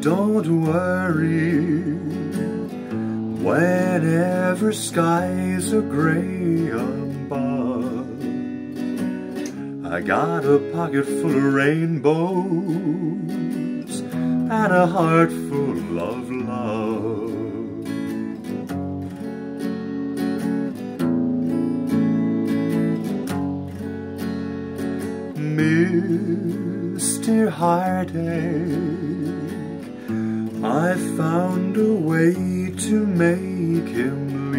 Don't worry whenever skies are gray above. I got a pocket full of rainbows and a heart full of love. Mr. Heartache, I found a way to make him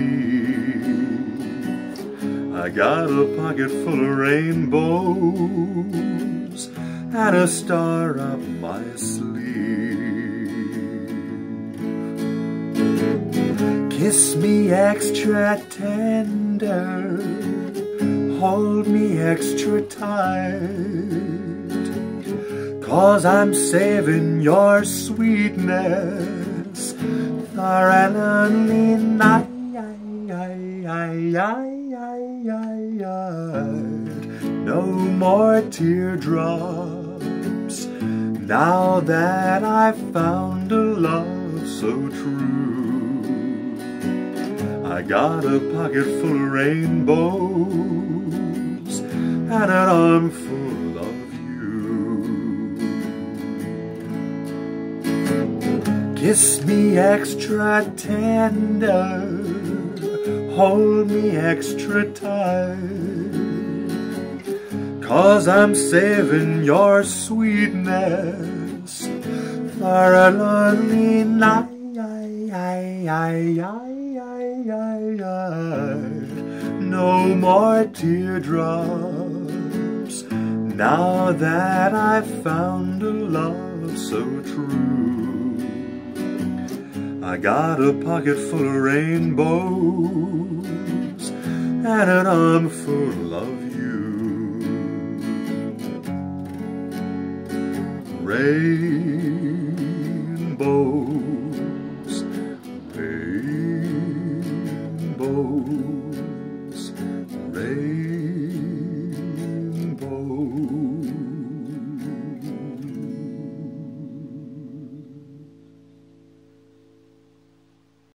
leave. I got a pocket full of rainbows and a star up my sleeve. Kiss me extra tender, hold me extra tight, 'cause I'm saving your sweetness for an only night. No more teardrops, now that I've found a love so true. I got a pocket full of rainbows and an armful of you. Kiss me extra tender, hold me extra tight, 'cause I'm saving your sweetness for a lonely night. No more teardrops, now that I've found a love so true. I got a pocket full of rainbows and an armful of you. Rainbows, rainbows, rainbows.